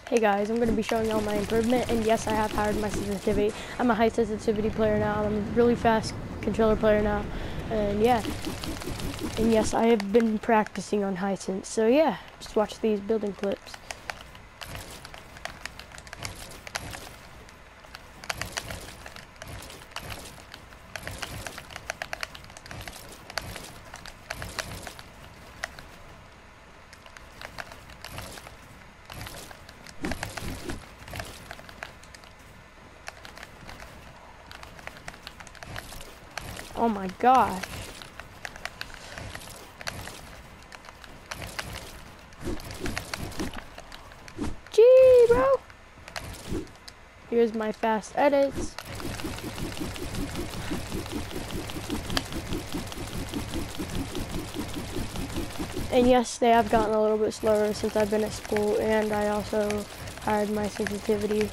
Hey guys, I'm going to be showing y'all my improvement, and yes, I have hired my sensitivity. I'm a high sensitivity player now, I'm a really fast controller player now, and yeah. And yes, I have been practicing on high sense, so yeah, just watch these building clips. Oh my gosh. Gee, bro. Here's my fast edits. And yes, they have gotten a little bit slower since I've been at school, and I also hired my sensitivity.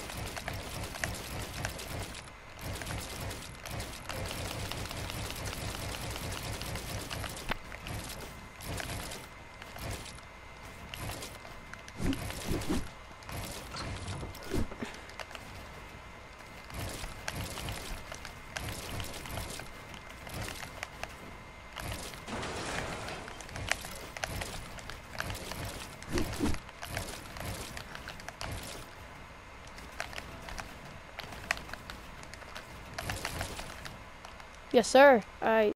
Yes, sir.